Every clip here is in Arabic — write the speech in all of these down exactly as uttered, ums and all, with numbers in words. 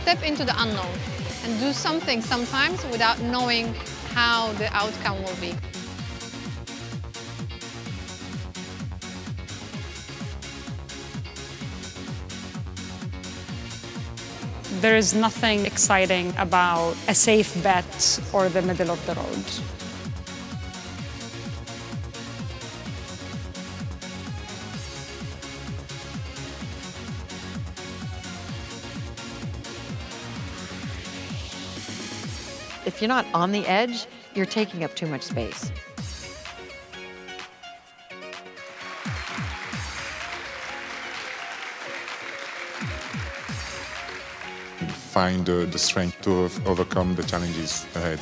step into the unknown and do something sometimes without knowing how the outcome will be. There is nothing exciting about a safe bet or the middle of the road. If you're not on the edge, you're taking up too much space. Find uh, the strength to overcome the challenges ahead.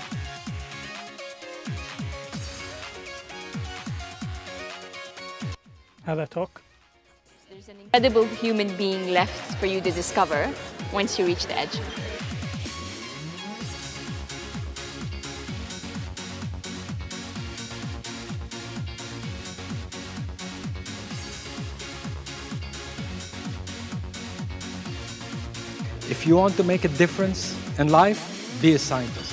هذا talk. There's an incredible human being left for you to discover once you reach the edge. If you want to make a difference in life, be a scientist.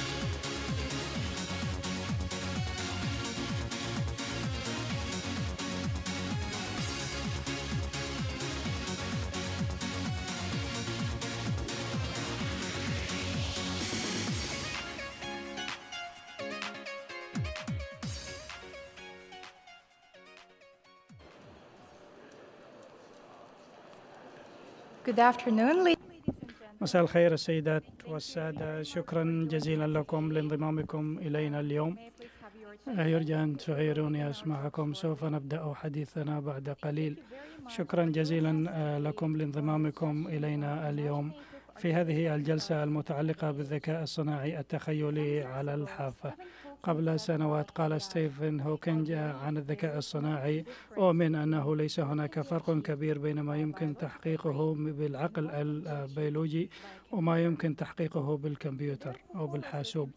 Good afternoon, ladies. مساء الخير السيدات والسادة، شكرا جزيلا لكم لانضمامكم إلينا اليوم. يرجى أن تعيروني أسمعكم. سوف نبدأ حديثنا بعد قليل. شكرا جزيلا لكم لانضمامكم إلينا اليوم في هذه الجلسة المتعلقة بالذكاء الصناعي التخيلي على الحافة. قبل سنوات قال ستيفن هوكينج عن الذكاء الصناعي: أؤمن أنه ليس هناك فرق كبير بين ما يمكن تحقيقه بالعقل البيولوجي وما يمكن تحقيقه بالكمبيوتر أو بالحاسوب،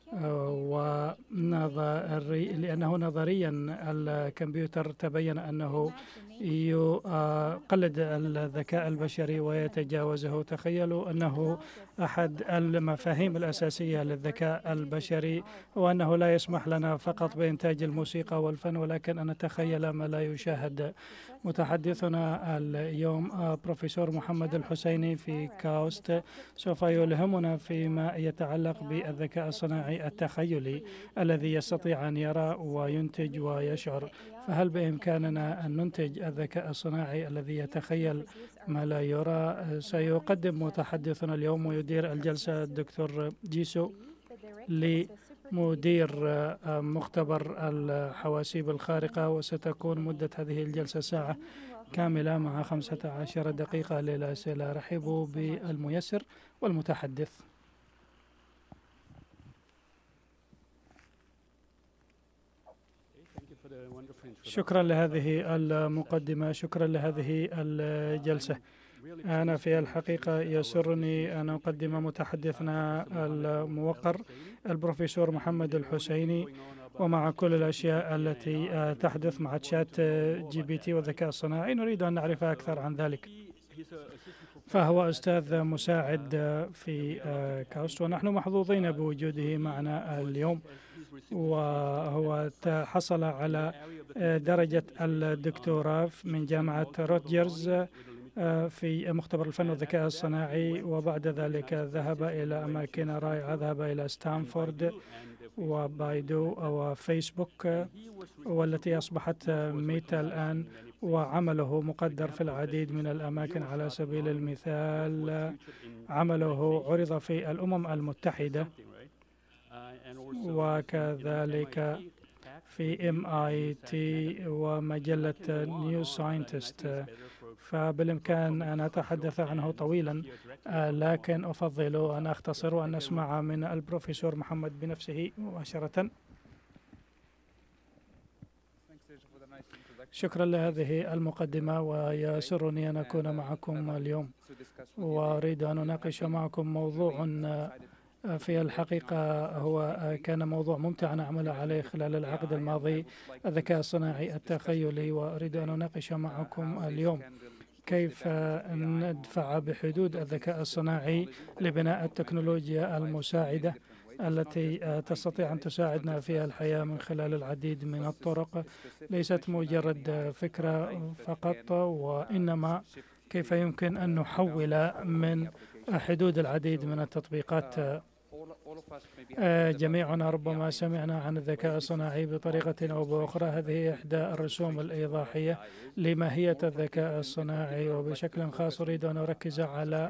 ونظري لأنه نظريا الكمبيوتر تبين أنه يقلد الذكاء البشري ويتجاوزه. تخيلوا أنه أحد المفاهيم الأساسية للذكاء البشري هو أنه لا يسمح لنا فقط بإنتاج الموسيقى والفن، ولكن أن نتخيل ما لا يشاهد. متحدثنا اليوم بروفيسور محمد الحسيني في كاوست سوف يلهمنا فيما يتعلق بالذكاء الصناعي التخيلي الذي يستطيع أن يرى وينتج ويشعر. فهل بإمكاننا أن ننتج الذكاء الصناعي الذي يتخيل ما لا يرى؟ سيقدم متحدثنا اليوم ويدير الجلسة الدكتور جيسو لي، مدير مختبر الحواسيب الخارقة، وستكون مدة هذه الجلسة ساعة كاملة مع خمسة عشر دقيقة للأسئلة. رحبوا بالميسر والمتحدث. شكرا لهذه المقدمة، شكرا لهذه الجلسة. أنا في الحقيقة يسرني أن أقدم متحدثنا الموقر البروفيسور محمد الحسيني، ومع كل الأشياء التي تحدث مع تشات جي بي تي والذكاء الصناعي نريد أن نعرف أكثر عن ذلك. فهو أستاذ مساعد في كاوست، ونحن محظوظين بوجوده معنا اليوم، وهو حصل على درجة الدكتوراه من جامعة روتجرز في مختبر الفن والذكاء الصناعي، وبعد ذلك ذهب إلى أماكن رائعة، ذهب إلى ستانفورد وبايدو وفيسبوك والتي أصبحت ميتا الآن، وعمله مقدر في العديد من الأماكن. على سبيل المثال عمله عرض في الأمم المتحدة وكذلك في إم آي تي ومجلة نيو ساينتست، فبالإمكان أن أتحدث عنه طويلا، لكن أفضل أن أختصر وأن نسمع من البروفيسور محمد بنفسه مباشرة. شكرا لهذه المقدمة، ويسرني أن أكون معكم اليوم، وأريد أن أناقش معكم موضوع في الحقيقة هو كان موضوع ممتع نعمل عليه خلال العقد الماضي، الذكاء الصناعي التخيلي، وأريد أن أناقش معكم اليوم كيف ندفع بحدود الذكاء الصناعي لبناء التكنولوجيا المساعدة التي تستطيع أن تساعدنا في الحياة من خلال العديد من الطرق، ليست مجرد فكرة فقط، وإنما كيف يمكن أن نحول من حدود العديد من التطبيقات. جميعنا ربما سمعنا عن الذكاء الصناعي بطريقة أو بأخرى. هذه إحدى الرسوم الإيضاحية لماهية الذكاء الصناعي، وبشكل خاص أريد أن أركز على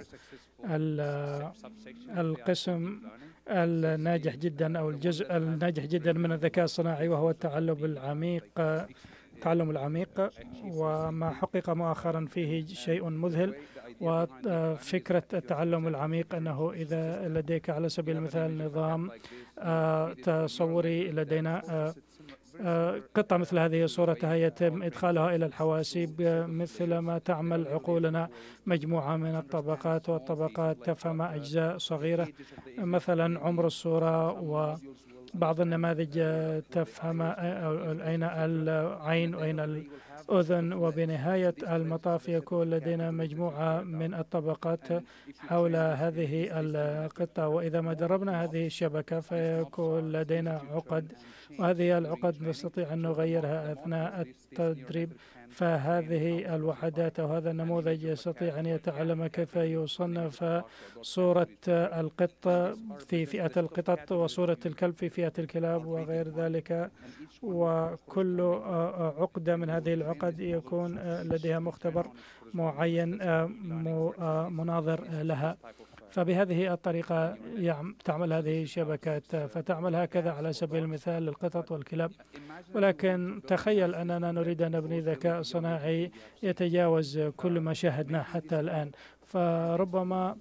القسم الناجح جدا أو الجزء الناجح جدا من الذكاء الصناعي، وهو التعلم العميق. التعلم العميق وما حقق مؤخرا فيه شيء مذهل. وفكرة التعلم العميق أنه إذا لديك على سبيل المثال نظام تصوري، لدينا قطة مثل هذه صورتها يتم إدخالها إلى الحواسيب مثل ما تعمل عقولنا، مجموعة من الطبقات، والطبقات تفهم أجزاء صغيرة، مثلا عمر الصورة، وبعض النماذج تفهم أين العين وأين الأذن، وبنهاية المطاف يكون لدينا مجموعة من الطبقات حول هذه القطة. وإذا ما دربنا هذه الشبكة فيكون لدينا عقد، وهذه العقد نستطيع أن نغيرها أثناء التدريب. فهذه الوحدات أو هذا النموذج يستطيع أن يتعلم كيف يصنف صورة القطة في فئة القطط وصورة الكلب في فئة الكلاب وغير ذلك، وكل عقدة من هذه العقد يكون لديها مختبر معين مناظر لها. فبهذه الطريقة تعمل هذه الشبكات، فتعمل هكذا على سبيل المثال للقطط والكلاب. ولكن تخيل أننا نريد أن نبني ذكاء صناعي يتجاوز كل ما شاهدناه حتى الآن. فربما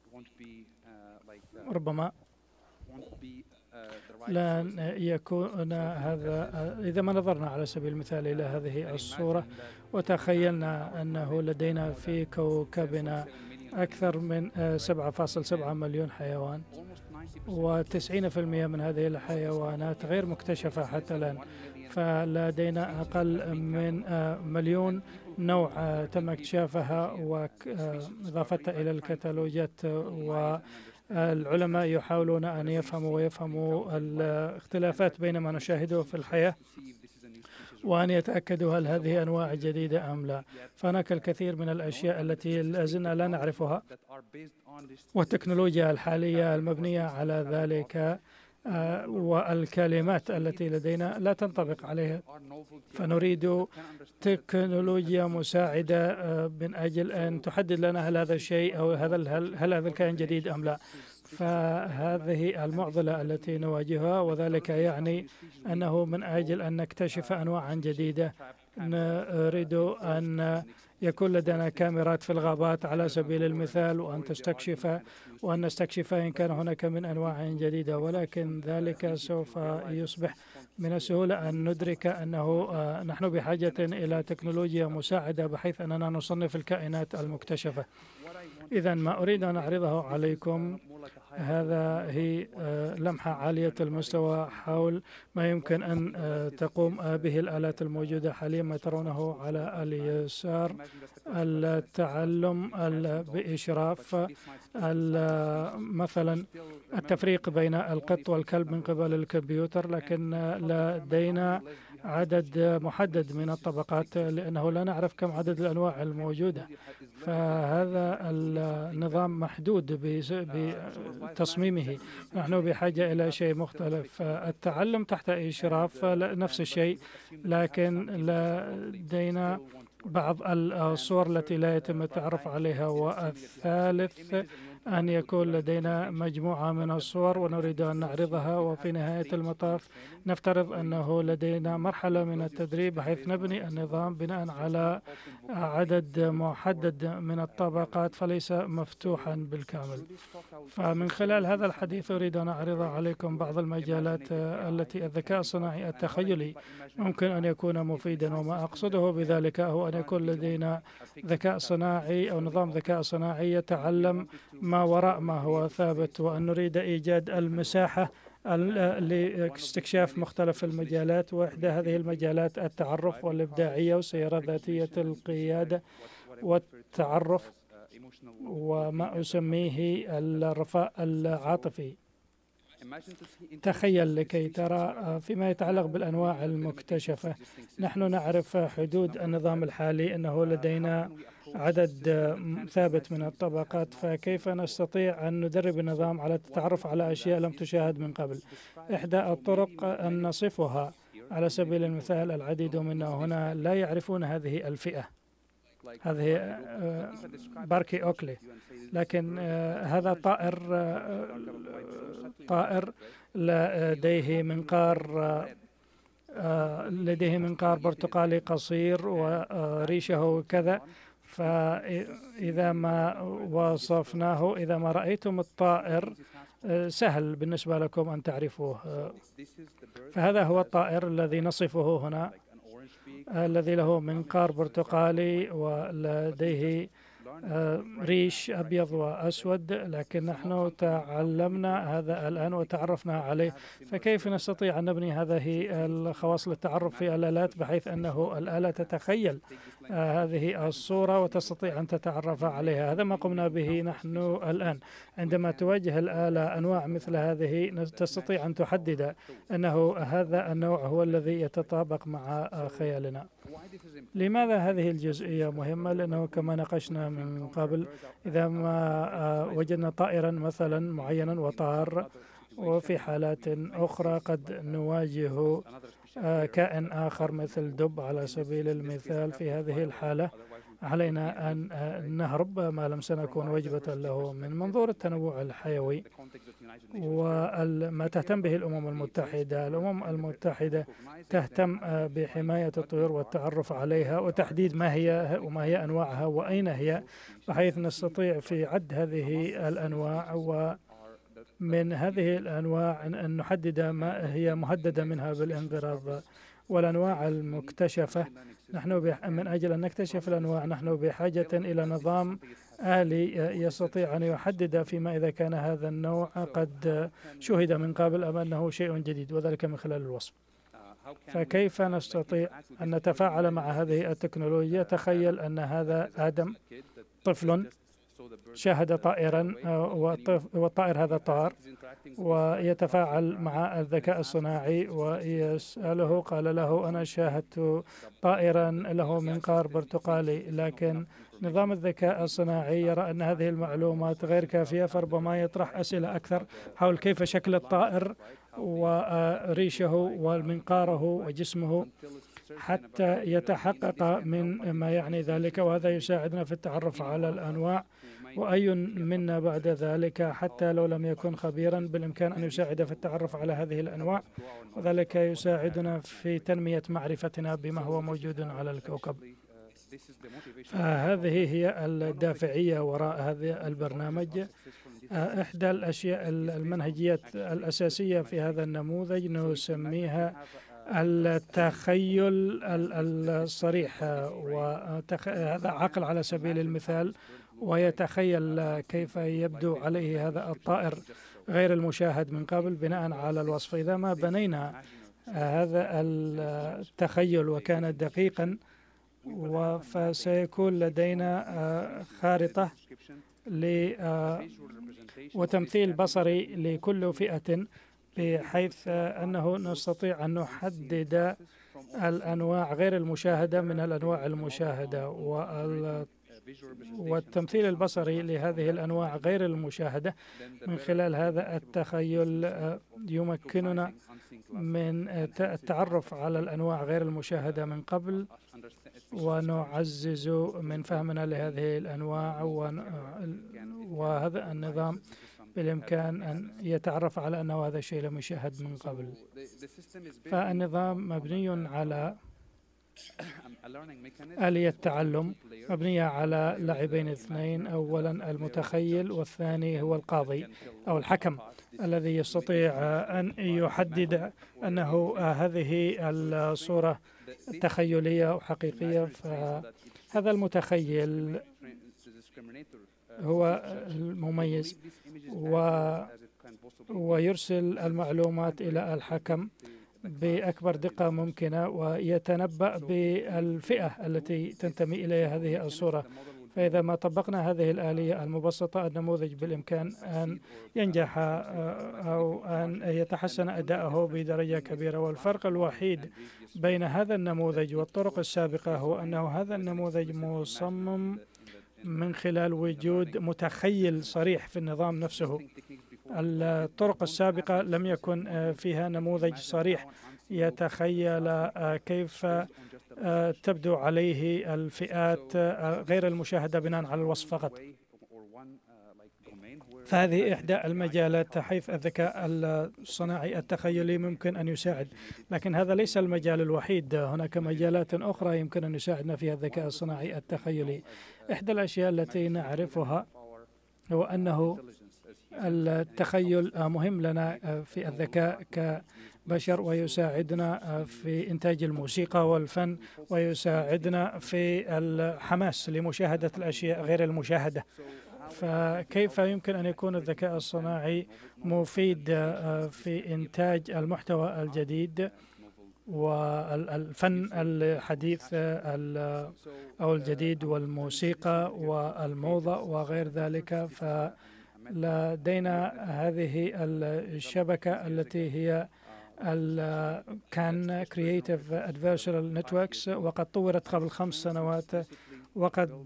ربما لن يكون هذا. إذا ما نظرنا على سبيل المثال إلى هذه الصورة وتخيلنا أنه لدينا في كوكبنا أكثر من سبعة فاصلة سبعة مليون حيوان، وتسعين بالمئة من هذه الحيوانات غير مكتشفة حتى الآن، فلدينا أقل من مليون نوع تم اكتشافها وإضافتها إلى الكتالوجات. والعلماء يحاولون أن يفهموا ويفهموا الاختلافات بين ما نشاهده في الحياة، وأن يتأكدوا هل هذه أنواع جديدة أم لا. فهناك الكثير من الأشياء التي لازلنا لا نعرفها، والتكنولوجيا الحالية المبنية على ذلك والكلمات التي لدينا لا تنطبق عليها. فنريد تكنولوجيا مساعدة من أجل أن تحدد لنا هل هذا الشيء أو هذا هل, هل هذا الكائن جديد أم لا. فهذه المعضلة التي نواجهها، وذلك يعني أنه من أجل أن نكتشف أنواعا جديدة نريد أن يكون لدينا كاميرات في الغابات على سبيل المثال، وأن تستكشف وأن نستكشف إن كان هناك من أنواع جديدة. ولكن ذلك سوف يصبح من السهولة أن ندرك أنه نحن بحاجة إلى تكنولوجيا مساعدة بحيث أننا نصنف الكائنات المكتشفة. إذا ما أريد أن أعرضه عليكم هذا هي لمحة عالية المستوى حول ما يمكن أن تقوم به الآلات الموجودة حاليا. ما ترونه على اليسار التعلم بإشراف، مثلا التفريق بين القط والكلب من قبل الكمبيوتر، لكن لدينا عدد محدد من الطبقات لأنه لا نعرف كم عدد الأنواع الموجودة. فهذا النظام محدود بتصميمه، نحن بحاجة إلى شيء مختلف. التعلم تحت إشراف نفس الشيء، لكن لدينا بعض الصور التي لا يتم التعرف عليها. والثالث أن يكون لدينا مجموعة من الصور ونريد أن نعرضها، وفي نهاية المطاف نفترض أنه لدينا مرحلة من التدريب بحيث نبني النظام بناء على عدد محدد من الطبقات فليس مفتوحا بالكامل. فمن خلال هذا الحديث أريد أن أعرض عليكم بعض المجالات التي الذكاء الصناعي التخيلي ممكن أن يكون مفيدا. وما أقصده بذلك هو أن يكون لدينا ذكاء صناعي أو نظام ذكاء صناعي يتعلم ما وراء ما هو ثابت، وأن نريد إيجاد المساحة لاستكشاف مختلف المجالات، وإحدى هذه المجالات التعرف والإبداعية والسيارة ذاتية القيادة والتعرف وما أسميه الرفاء العاطفي. تخيل لكي ترى فيما يتعلق بالأنواع المكتشفة، نحن نعرف حدود النظام الحالي أنه لدينا عدد ثابت من الطبقات، فكيف نستطيع أن ندرب النظام على التعرف على أشياء لم تشاهد من قبل؟ إحدى الطرق أن نصفها. على سبيل المثال العديد منا هنا لا يعرفون هذه الفئة، هذه باركي أوكلي، لكن هذا طائر طائر لديه منقار لديه منقار برتقالي قصير وريشه كذا. فإذا ما وصفناه، إذا ما رأيتم الطائر سهل بالنسبة لكم أن تعرفوه. فهذا هو الطائر الذي نصفه هنا، الذي له منقار برتقالي ولديه ريش أبيض وأسود، لكن نحن تعلمنا هذا الآن وتعرفنا عليه. فكيف نستطيع أن نبني هذه الخواص للتعرف في الآلات بحيث أنه الآلة تتخيل هذه الصورة وتستطيع أن تتعرف عليها؟ هذا ما قمنا به نحن الآن. عندما تواجه الآلة أنواع مثل هذه تستطيع أن تحدد أنه هذا النوع هو الذي يتطابق مع خيالنا. لماذا هذه الجزئية مهمة؟ لأنه كما ناقشنا من قبل، إذا ما وجدنا طائرا مثلا معينا وطار، وفي حالات أخرى قد نواجه كائن آخر مثل دب على سبيل المثال، في هذه الحالة علينا أن نهرب ما لم سنكون وجبة له. من منظور التنوع الحيوي وما تهتم به الأمم المتحدة، الأمم المتحدة تهتم بحماية الطيور والتعرف عليها وتحديد ما هي وما هي أنواعها وأين هي، بحيث نستطيع في عد هذه الأنواع ومن هذه الأنواع أن نحدد ما هي مهددة منها بالانقراض. والأنواع المكتشفة، نحن من أجل أن نكتشف الأنواع نحن بحاجة إلى نظام آلي يستطيع أن يحدد فيما إذا كان هذا النوع قد شهد من قبل أم أنه شيء جديد، وذلك من خلال الوصف. فكيف نستطيع أن نتفاعل مع هذه التكنولوجيا؟ تخيل أن هذا آدم طفل شاهد طائرا والطائر هذا طار ويتفاعل مع الذكاء الصناعي ويسأله، قال له أنا شاهدت طائرا له منقار برتقالي، لكن نظام الذكاء الصناعي يرى أن هذه المعلومات غير كافية، فربما يطرح أسئلة أكثر حول كيف شكل الطائر وريشه ومنقاره وجسمه حتى يتحقق من ما يعني ذلك، وهذا يساعدنا في التعرف على الأنواع. وأي منا بعد ذلك حتى لو لم يكن خبيرا بالإمكان أن يساعد في التعرف على هذه الأنواع، وذلك يساعدنا في تنمية معرفتنا بما هو موجود على الكوكب. فهذه هي الدافعية وراء هذا البرنامج. إحدى الأشياء المنهجيات الأساسية في هذا النموذج نسميها التخيل الصريح، وهذا عقل على سبيل المثال، ويتخيل كيف يبدو عليه هذا الطائر غير المشاهد من قبل بناء على الوصف. إذا ما بنينا هذا التخيل وكان دقيقا، فسيكون لدينا خارطة وتمثيل بصري لكل فئة، بحيث أنه نستطيع أن نحدد الأنواع غير المشاهدة من الأنواع المشاهدة، والتمثيل البصري لهذه الأنواع غير المشاهدة من خلال هذا التخيل يمكننا من التعرف على الأنواع غير المشاهدة من قبل، ونعزز من فهمنا لهذه الأنواع، وهذا النظام بالإمكان أن يتعرف على أنه هذا الشيء لم يشاهد من قبل. فالنظام مبني على آلية تعلم مبنية على لاعبين اثنين، أولا المتخيل والثاني هو القاضي أو الحكم الذي يستطيع أن يحدد أنه هذه الصورة تخيلية أو حقيقية. فهذا المتخيل هو المميز و ويرسل المعلومات إلى الحكم بأكبر دقة ممكنة ويتنبأ بالفئة التي تنتمي إليها هذه الصورة. فإذا ما طبقنا هذه الآلية المبسطة النموذج بالإمكان أن ينجح أو أن يتحسن أداؤه بدرجة كبيرة. والفرق الوحيد بين هذا النموذج والطرق السابقة هو أنه هذا النموذج مصمم من خلال وجود متخيل صريح في النظام نفسه. الطرق السابقة لم يكن فيها نموذج صريح يتخيل كيف تبدو عليه الفئات غير المشاهدة بناء على الوصف فقط. فهذه إحدى المجالات حيث الذكاء الصناعي التخيلي ممكن أن يساعد، لكن هذا ليس المجال الوحيد. هناك مجالات أخرى يمكن أن يساعدنا فيها الذكاء الصناعي التخيلي. إحدى الأشياء التي نعرفها هو أنه التخيل مهم لنا في الذكاء كبشر، ويساعدنا في إنتاج الموسيقى والفن، ويساعدنا في الحماس لمشاهدة الأشياء غير المشاهدة. فكيف يمكن أن يكون الذكاء الصناعي مفيد في إنتاج المحتوى الجديد والفن الحديث أو الجديد والموسيقى والموضة وغير ذلك؟ فلدينا هذه الشبكة التي هي كان Creative Adversarial Networks، وقد طورت قبل خمس سنوات، وقد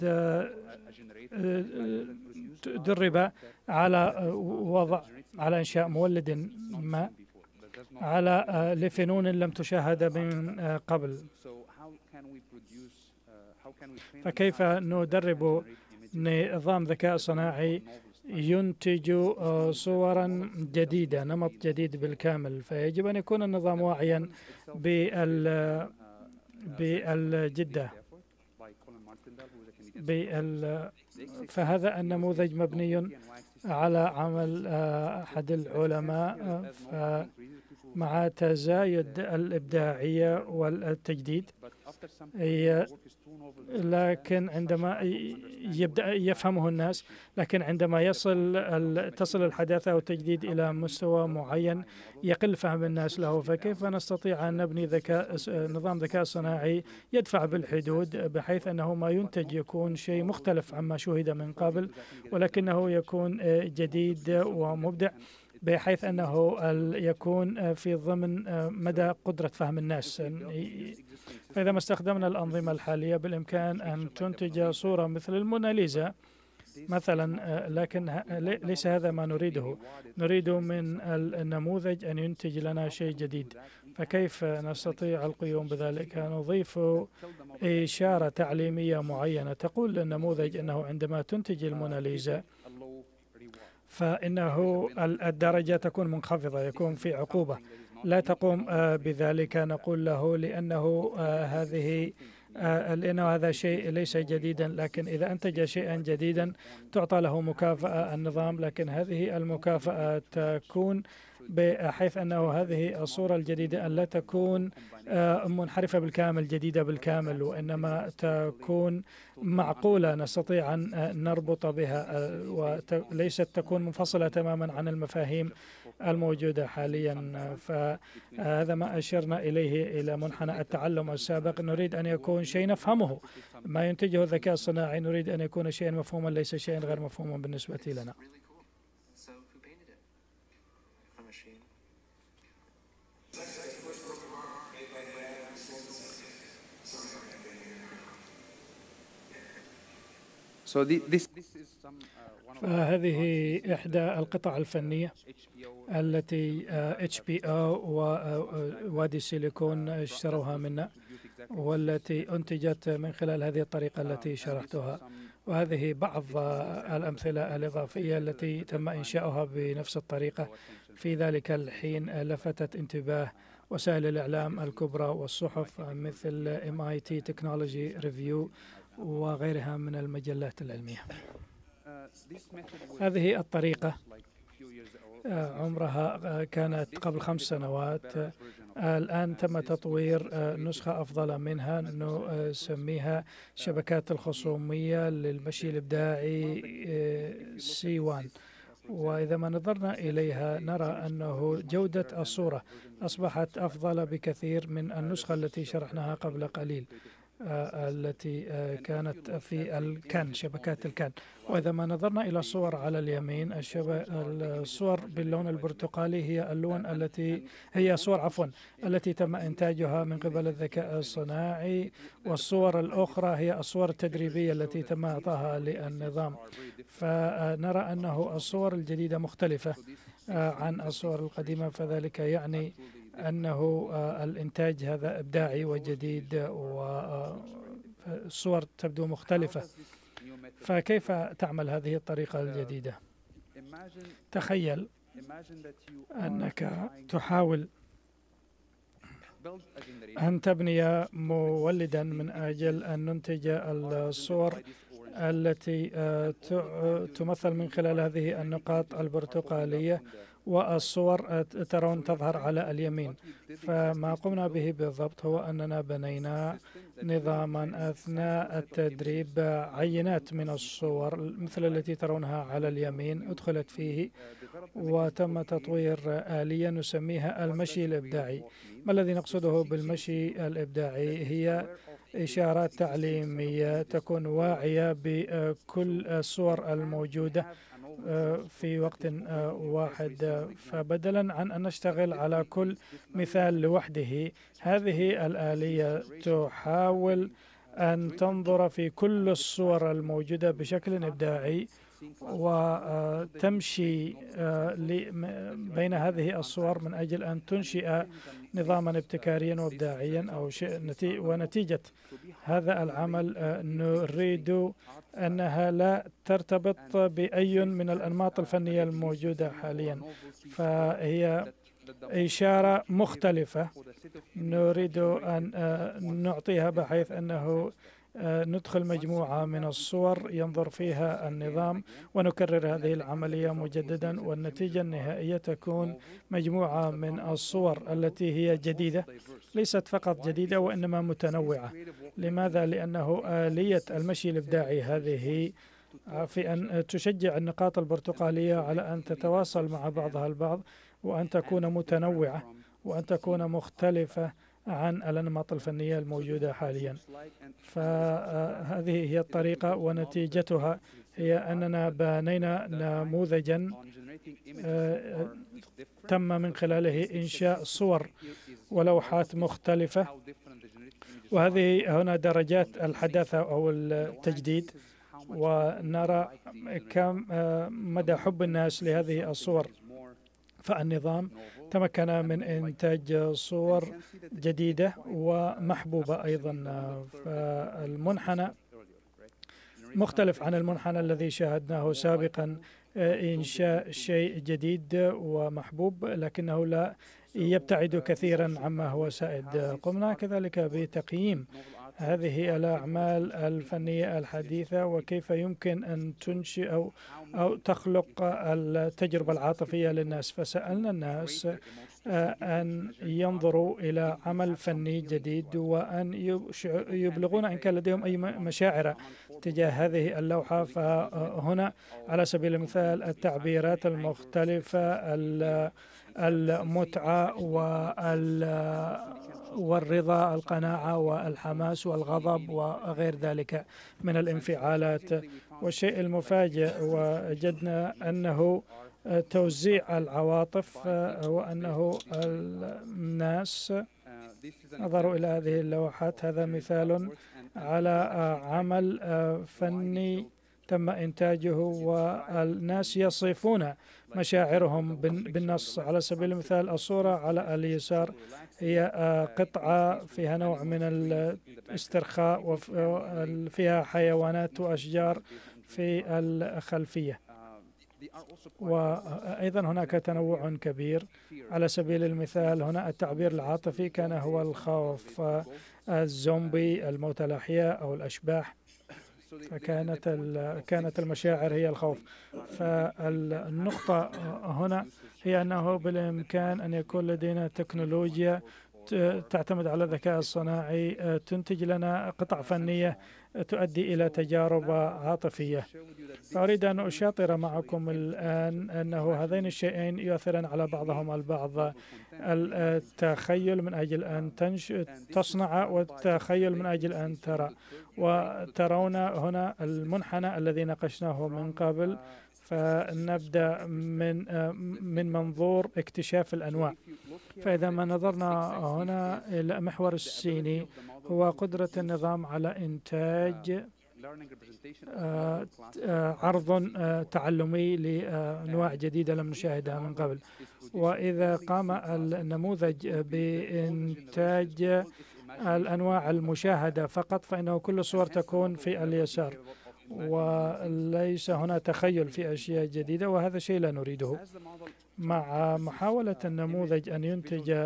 درب على وضع على إنشاء مولد ما على لفنون لم تشاهد من قبل. فكيف ندرب نظام ذكاء صناعي ينتج صورا جديدة، نمط جديد بالكامل؟ فيجب أن يكون النظام واعيا بالجدة. فهذا النموذج مبني على عمل أحد العلماء مع تزايد الإبداعية والتجديد، لكن عندما يبدأ يفهمه الناس، لكن عندما يصل تصل الحداثة والتجديد إلى مستوى معين يقل فهم الناس له. فكيف نستطيع أن نبني ذكاء نظام ذكاء صناعي يدفع بالحدود بحيث أنه ما ينتج يكون شيء مختلف عما شوهد من قبل، ولكنه يكون جديد ومبدع بحيث أنه يكون في ضمن مدى قدرة فهم الناس؟ فإذا ما استخدمنا الأنظمة الحالية بالإمكان أن تنتج صورة مثل الموناليزا مثلا، لكن ليس هذا ما نريده. نريد من النموذج أن ينتج لنا شيء جديد. فكيف نستطيع القيام بذلك؟ نضيف إشارة تعليمية معينة تقول للنموذج أنه عندما تنتج الموناليزا فإنه الدرجة تكون منخفضة، يكون في عقوبة. لا تقوم بذلك، نقول له لأنه هذه لأنه هذا شيء ليس جديدا، لكن إذا أنتج شيئا جديدا تعطى له مكافأة النظام، لكن هذه المكافأة تكون بحيث أنه هذه الصورة الجديدة أن لا تكون منحرفة بالكامل جديدة بالكامل، وإنما تكون معقولة نستطيع أن نربط بها وليست تكون منفصلة تماما عن المفاهيم الموجودة حاليا. فهذا ما أشرنا إليه إلى منحنى التعلم السابق. نريد أن يكون شيء نفهمه، ما ينتجه الذكاء الصناعي نريد أن يكون شيئا مفهوما ليس شيئا غير مفهوما بالنسبة لنا. فهذه إحدى القطع الفنية التي اتش بي او ووادي السيليكون اشتروها منا، والتي أنتجت من خلال هذه الطريقة التي شرحتها. وهذه بعض الأمثلة الإضافية التي تم إنشاؤها بنفس الطريقة. في ذلك الحين لفتت انتباه وسائل الإعلام الكبرى والصحف مثل إم آي تي Technology Review وغيرها من المجلات العلمية. هذه الطريقة عمرها كانت قبل خمس سنوات. الآن تم تطوير نسخة أفضل منها نسميها شبكات الخصومية للمشي الإبداعي سي واحد. وإذا ما نظرنا إليها نرى أنه جودة الصورة أصبحت أفضل بكثير من النسخة التي شرحناها قبل قليل التي كانت في الكان، شبكات الكان. وإذا ما نظرنا إلى الصور على اليمين، الصور باللون البرتقالي هي اللون التي هي صور عفوا التي تم إنتاجها من قبل الذكاء الصناعي، والصور الأخرى هي الصور التدريبية التي تم إعطاها للنظام. فنرى أنه الصور الجديدة مختلفة عن الصور القديمة، فذلك يعني أنه الإنتاج هذا إبداعي وجديد والصور تبدو مختلفة. فكيف تعمل هذه الطريقة الجديدة؟ تخيل أنك تحاول أن تبني مولدا من أجل أن ننتج الصور التي تمثل من خلال هذه النقاط البرتقالية، والصور ترون تظهر على اليمين. فما قمنا به بالضبط هو أننا بنينا نظاما أثناء التدريب، عينات من الصور مثل التي ترونها على اليمين أدخلت فيه، وتم تطوير آلية نسميها المشي الإبداعي. ما الذي نقصده بالمشي الإبداعي؟ هي إشارات تعليمية تكون واعية بكل الصور الموجودة في وقت واحد. فبدلا عن أن نشتغل على كل مثال لوحده، هذه الآلية تحاول أن تنظر في كل الصور الموجودة بشكل إبداعي وتمشي بين هذه الصور من أجل أن تنشئ نظاما ابتكاريا وابداعيا أو شيء. ونتيجة هذا العمل نريد أنها لا ترتبط بأي من الأنماط الفنية الموجودة حاليا، فهي إشارة مختلفة نريد أن نعطيها، بحيث أنه ندخل مجموعة من الصور ينظر فيها النظام ونكرر هذه العملية مجددا، والنتيجة النهائية تكون مجموعة من الصور التي هي جديدة، ليست فقط جديدة وإنما متنوعة. لماذا؟ لأنه آلية المشي الإبداعي هذه في أن تشجع النقاط البرتقالية على أن تتواصل مع بعضها البعض، وأن تكون متنوعة، وأن تكون مختلفة عن الأنماط الفنية الموجودة حاليا. فهذه هي الطريقة، ونتيجتها هي أننا بنينا نموذجا تم من خلاله إنشاء صور ولوحات مختلفة، وهذه هنا درجات الحداثة أو التجديد، ونرى كم مدى حب الناس لهذه الصور. فالنظام تمكن من إنتاج صور جديدة ومحبوبة أيضا. فالمنحنى مختلف عن المنحنى الذي شاهدناه سابقا، إنشاء شيء جديد ومحبوب لكنه لا يبتعد كثيرا عما هو سائد. قمنا كذلك بتقييم هذه الأعمال الفنية الحديثة وكيف يمكن أن تنشئ أو, أو تخلق التجربة العاطفية للناس. فسألنا الناس أن ينظروا إلى عمل فني جديد وأن يبلغون إن كان لديهم أي مشاعر تجاه هذه اللوحة. فهنا على سبيل المثال التعبيرات المختلفة، المتعة والرضا، القناعة والحماس والغضب وغير ذلك من الانفعالات. والشيء المفاجئ وجدنا أنه توزيع العواطف، وأنه الناس نظروا إلى هذه اللوحات. هذا مثال على عمل فني تم إنتاجه والناس يصفون مشاعرهم بالنص. على سبيل المثال الصورة على اليسار هي قطعة فيها نوع من الاسترخاء وفيها حيوانات وأشجار في الخلفية، وأيضا هناك تنوع كبير. على سبيل المثال هنا التعبير العاطفي كان هو الخوف، الزومبي، الموتى الأحياء أو الأشباح. فكانت كانت المشاعر هي الخوف. فالنقطة هنا هي أنه بالإمكان أن يكون لدينا تكنولوجيا تعتمد على الذكاء الصناعي تنتج لنا قطع فنية تؤدي إلى تجارب عاطفية. فأريد أن أشاطر معكم الآن أنه هذين الشيئين يؤثران على بعضهما البعض، التخيل من أجل أن تنش... تصنع، والتخيل من أجل أن ترى. وترون هنا المنحنى الذي ناقشناه من قبل. فنبدأ من من منظور اكتشاف الأنواع. فإذا ما نظرنا هنا إلى المحور الصيني هو قدرة النظام على إنتاج عرض تعلمي لأنواع جديدة لم نشاهدها من قبل. وإذا قام النموذج بإنتاج الأنواع المشاهدة فقط فإنه كل الصور تكون في اليسار، وليس هنا تخيل في أشياء جديدة، وهذا شيء لا نريده. مع محاولة النموذج أن ينتج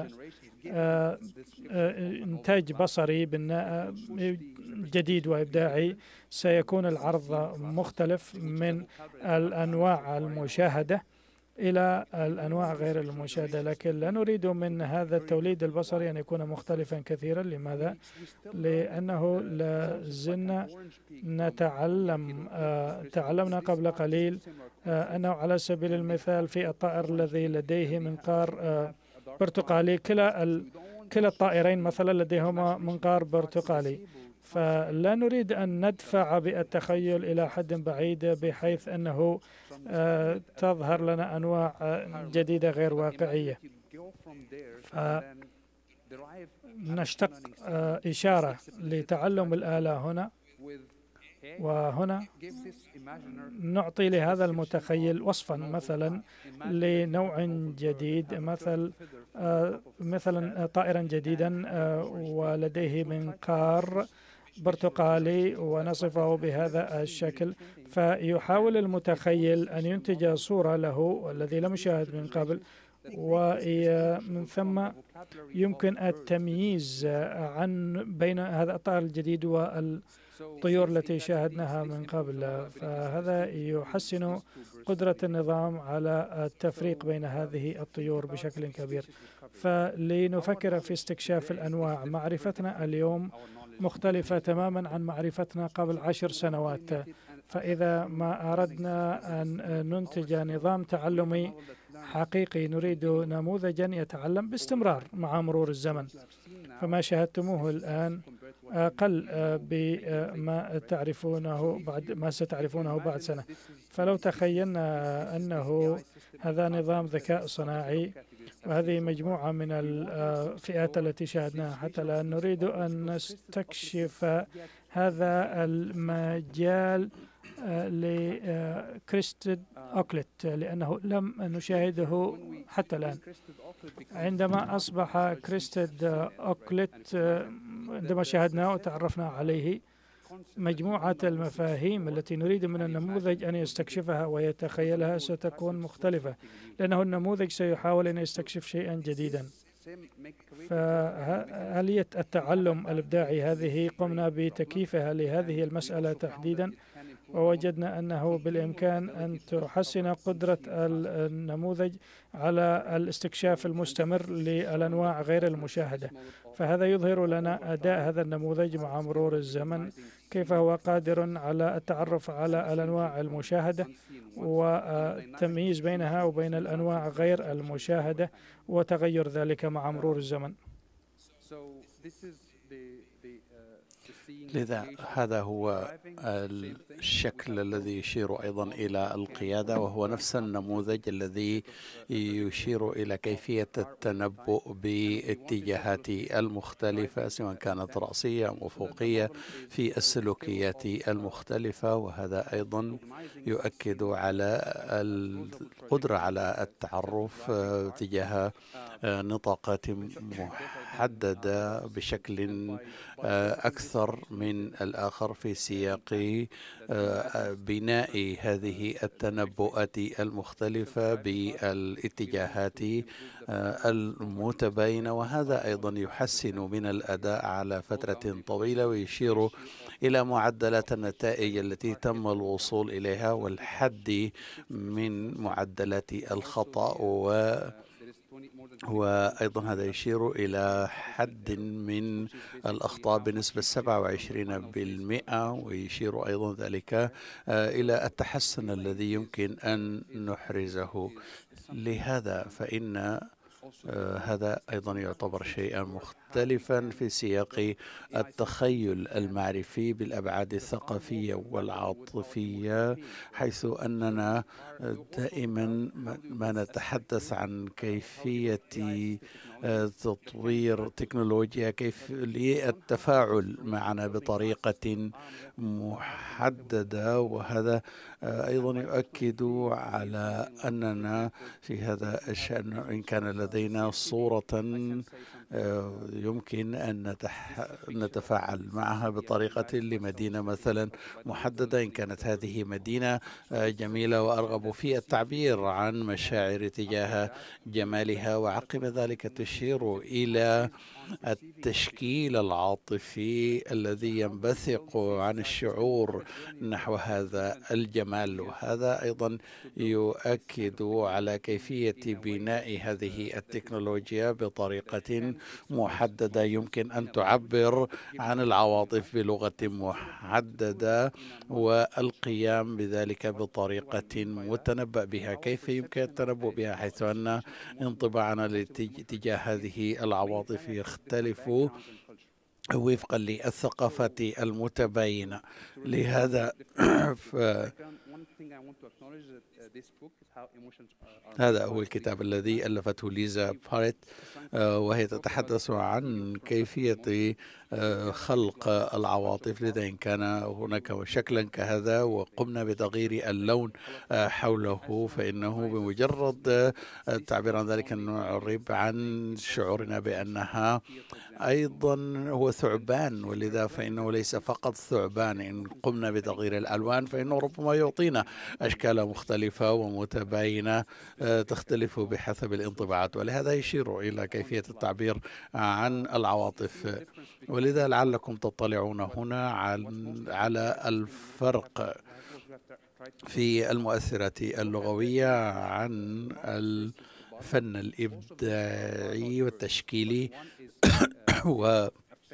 إنتاج بصري جديد وإبداعي سيكون العرض مختلف من الأنواع المشاهدة إلى الأنواع غير المشاهدة، لكن لا نريد من هذا التوليد البصري أن يكون مختلفا كثيرا. لماذا؟ لأنه لازلنا نتعلم آه تعلمنا قبل قليل آه أنه على سبيل المثال في الطائر الذي لديه منقار آه برتقالي، كلا ال... كلا الطائرين مثلا لديهما منقار برتقالي، فلا نريد أن ندفع بالتخيل إلى حد بعيد بحيث أنه آه تظهر لنا أنواع آه جديدة غير واقعية. فنشتق آه إشارة لتعلم الآلة هنا، وهنا نعطي لهذا المتخيل وصفا مثلا لنوع جديد، مثل آه مثلا طائرا جديدا آه ولديه منقار برتقالي ونصفه بهذا الشكل. فيحاول المتخيل أن ينتج صورة له الذي لم يشاهد من قبل، ومن ثم يمكن التمييز عن بين هذا الطائر الجديد والطيور التي شاهدناها من قبل. فهذا يحسن قدرة النظام على التفريق بين هذه الطيور بشكل كبير. فلنفكر في استكشاف الأنواع. معرفتنا اليوم مختلفة تماما عن معرفتنا قبل عشر سنوات. فإذا ما أردنا أن ننتج نظام تعلمي حقيقي نريد نموذجا يتعلم باستمرار مع مرور الزمن. فما شاهدتموه الآن أقل بما تعرفونه بعد ما ستعرفونه بعد سنة. فلو تخيلنا أنه هذا نظام ذكاء صناعي وهذه مجموعة من الفئات التي شاهدناها حتى الآن، نريد أن نستكشف هذا المجال لكريستد أوكلت لأنه لم نشاهده حتى الآن. عندما أصبح كريستد أوكلت عندما شاهدناه وتعرفنا عليه، مجموعة المفاهيم التي نريد من النموذج أن يستكشفها ويتخيلها ستكون مختلفة، لأنه النموذج سيحاول أن يستكشف شيئا جديدا. فآلية التعلم الإبداعي هذه قمنا بتكييفها لهذه المسألة تحديدا، ووجدنا أنه بالإمكان أن تحسن قدرة النموذج على الاستكشاف المستمر للأنواع غير المشاهدة. فهذا يظهر لنا أداء هذا النموذج مع مرور الزمن، كيف هو قادر على التعرف على الأنواع المشاهدة والتمييز بينها وبين الأنواع غير المشاهدة وتغير ذلك مع مرور الزمن. لذا هذا هو الشكل الذي يشير أيضا إلى القيادة، وهو نفس النموذج الذي يشير إلى كيفية التنبؤ باتجاهات المختلفة سواء كانت رأسية أو أفقية في السلوكيات المختلفة. وهذا أيضا يؤكد على القدرة على التعرف تجاه نطاقات محددة بشكل أكثر من الآخر في سياق بناء هذه التنبؤات المختلفة بالاتجاهات المتباينة. وهذا أيضا يحسن من الأداء على فترة طويلة ويشير إلى معدلات النتائج التي تم الوصول إليها والحد من معدلات الخطأ، و وأيضا هذا يشير إلى حد من الأخطاء بنسبة سبعة وعشرين بالمئة، ويشير أيضا ذلك إلى التحسن الذي يمكن أن نحرزه. لهذا فإن هذا أيضا يعتبر شيئا مختلفا في سياق التخيل المعرفي بالأبعاد الثقافية والعاطفية، حيث أننا دائما ما نتحدث عن كيفية تطوير تكنولوجيا كيف للتفاعل معنا بطريقة محددة، وهذا أيضا يؤكد على أننا في هذا الشأن إن كان لدينا صورة يمكن أن نتفاعل معها بطريقة لمدينة مثلا محددة، إن كانت هذه مدينة جميلة وأرغب في التعبير عن مشاعر تجاه جمالها، وعقب ذلك تشير إلى التشكيل العاطفي الذي ينبثق عن الشعور نحو هذا الجمال. وهذا أيضا يؤكد على كيفية بناء هذه التكنولوجيا بطريقة محددة يمكن أن تعبر عن العواطف بلغة محددة، والقيام بذلك بطريقة متنبأ بها. كيف يمكن التنبؤ بها؟ حيث أن انطباعنا تجاه هذه العواطف يختلف وفقا للثقافة المتباينة. لهذا ف... هذا هو الكتاب الذي ألفته ليزا باريت، وهي تتحدث عن كيفية خلق العواطف. لذا إن كان هناك شكلا كهذا وقمنا بتغيير اللون حوله، فإنه بمجرد التعبير عن ذلك نعرب عن شعورنا بأنها أيضا هو ثعبان، ولذا فإنه ليس فقط ثعبان. إن قمنا بتغيير الألوان فإنه ربما يعطينا أشكال مختلفة ومتباينة تختلف بحسب الانطباعات، ولهذا يشير إلى كيفية التعبير عن العواطف. ولذا لعلكم تطلعون هنا على الفرق في المؤثرات اللغوية عن الفن الإبداعي والتشكيلي وهذا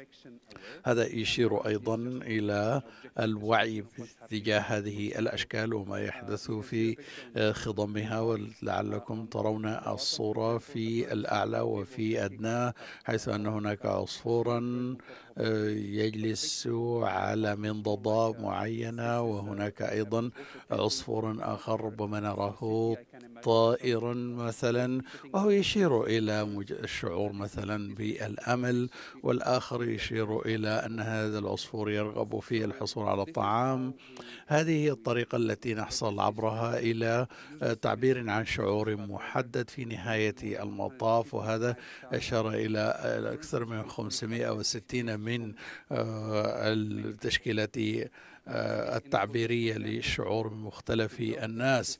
يشير أيضا إلى الوعي تجاه هذه الأشكال وما يحدث في خضمها. ولعلكم ترون الصورة في الأعلى وفي أدنى، حيث أن هناك عصفورا يجلس على منضدة معينة، وهناك أيضا عصفور آخر ربما نراه طائرا مثلا وهو يشير إلى الشعور مثلا بالأمل، والآخر يشير إلى أن هذا العصفور يرغب في الحصول على الطعام. هذه هي الطريقة التي نحصل عبرها إلى تعبير عن شعور محدد في نهاية المطاف، وهذا أشار إلى أكثر من خمسمائة وستين من التشكيلات التعبيرية للشعور من مختلف الناس،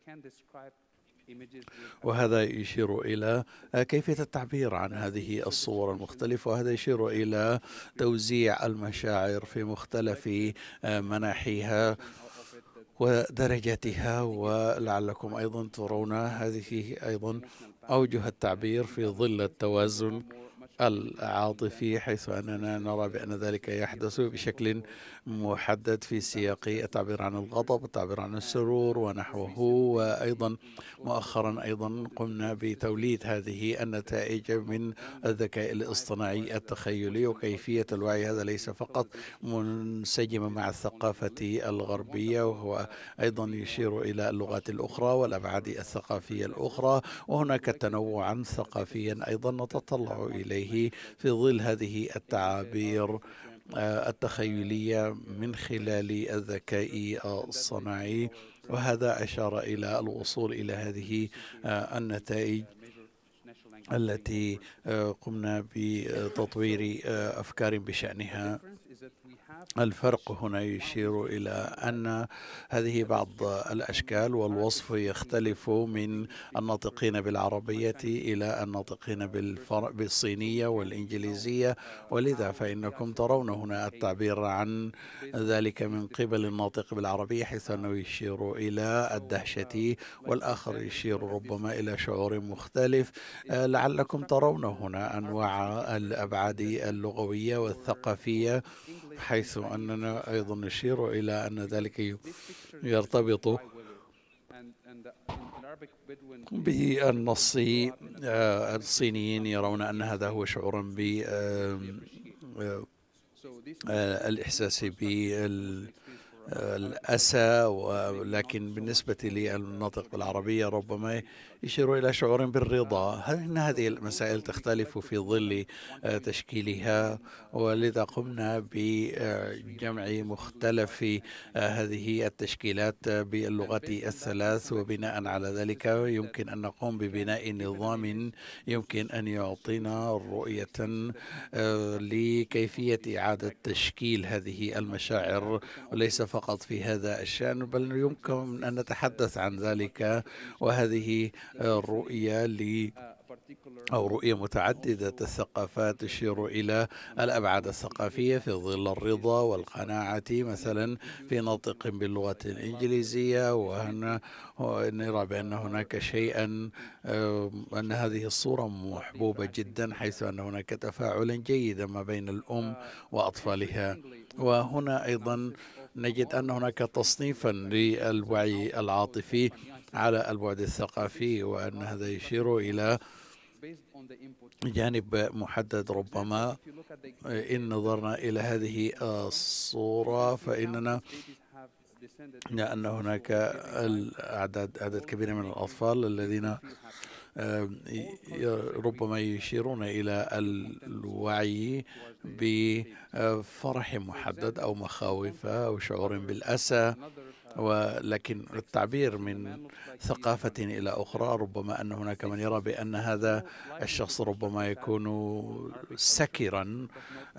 وهذا يشير إلى كيفية التعبير عن هذه الصور المختلفة، وهذا يشير إلى توزيع المشاعر في مختلف مناحيها ودرجاتها. ولعلكم أيضا ترون هذه أيضا أوجه التعبير في ظل التوازن العاطفي، حيث أننا نرى بأن ذلك يحدث بشكل محدد في سياق التعبير عن الغضب، التعبير عن السرور ونحوه. وأيضا مؤخرا أيضا قمنا بتوليد هذه النتائج من الذكاء الاصطناعي التخيلي وكيفية الوعي. هذا ليس فقط منسجما مع الثقافة الغربية، وهو أيضا يشير إلى اللغات الأخرى والأبعاد الثقافية الأخرى، وهناك تنوعا ثقافيا أيضا نتطلع إليه في ظل هذه التعابير التخيلية من خلال الذكاء الصناعي. وهذا أشار إلى الوصول إلى هذه النتائج التي قمنا بتطوير أفكار بشأنها. الفرق هنا يشير إلى أن هذه بعض الأشكال والوصف يختلف من الناطقين بالعربية إلى الناطقين بالصينية والإنجليزية، ولذا فإنكم ترون هنا التعبير عن ذلك من قبل الناطق بالعربية حيث أنه يشير إلى الدهشة، والآخر يشير ربما إلى شعور مختلف. لعلكم ترون هنا أنواع الأبعاد اللغوية والثقافية، حيث أننا أيضا نشير إلى أن ذلك يرتبط بالنص. الصينيين يرون أن هذا هو شعور بالإحساس بال الأسى، ولكن بالنسبة للناطق بالعربية ربما يشير إلى شعور بالرضا. أن هذه المسائل تختلف في ظل تشكيلها، ولذا قمنا بجمع مختلف هذه التشكيلات باللغات الثلاث، وبناء على ذلك يمكن أن نقوم ببناء نظام يمكن أن يعطينا رؤية لكيفية إعادة تشكيل هذه المشاعر، وليس فقط في هذا الشأن بل يمكن أن نتحدث عن ذلك. وهذه الرؤية ل أو رؤية متعددة الثقافات تشير إلى الأبعاد الثقافية في ظل الرضا والقناعة مثلا في ناطق باللغة الإنجليزية، وهنا نرى بأن هناك شيئا أن هذه الصورة محبوبة جدا، حيث أن هناك تفاعلا جيدا ما بين الأم وأطفالها. وهنا أيضا نجد أن هناك تصنيفا للوعي العاطفي على البعد الثقافي، وأن هذا يشير إلى جانب محدد. ربما إن نظرنا إلى هذه الصورة فإننا أن هناك الأعداد عدد كبير من الأطفال الذين ربما يشيرون إلى الوعي بفرح محدد أو مخاوف أو شعور بالأسى، ولكن التعبير من ثقافة إلى أخرى ربما أن هناك من يرى بأن هذا الشخص ربما يكون سكرا،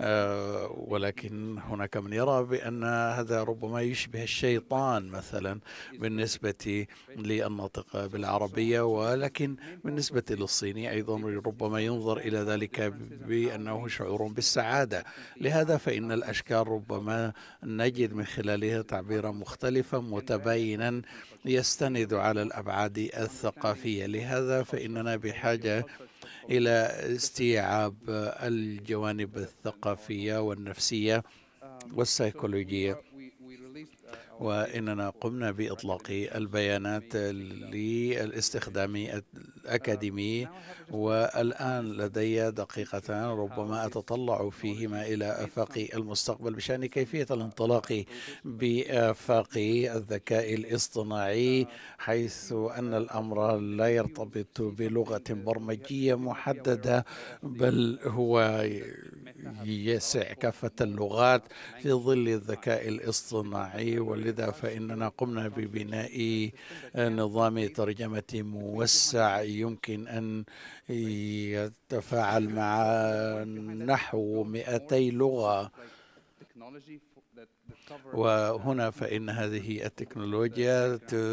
ولكن هناك من يرى بأن هذا ربما يشبه الشيطان مثلا بالنسبة للناطق بالعربية، ولكن بالنسبة للصيني أيضا ربما ينظر إلى ذلك بأنه شعور بالسعادة. لهذا فإن الأشكال ربما نجد من خلالها تعبيرا مختلفا متباينا يستند على الأبعاد الثقافية. لهذا فإننا بحاجة إلى استيعاب الجوانب الثقافية والنفسية والسيكولوجية، وإننا قمنا بإطلاق البيانات للاستخدام الأكاديمي. والآن لدي دقيقتان ربما أتطلع فيهما إلى آفاق المستقبل بشأن كيفية الانطلاق بآفاق الذكاء الاصطناعي، حيث أن الأمر لا يرتبط بلغة برمجية محددة بل هو يسع كافة اللغات في ظل الذكاء الاصطناعي. ولذا فإننا قمنا ببناء نظام ترجمة موسع يمكن أن يتفاعل مع نحو مئتي لغة، وهنا فإن هذه التكنولوجيا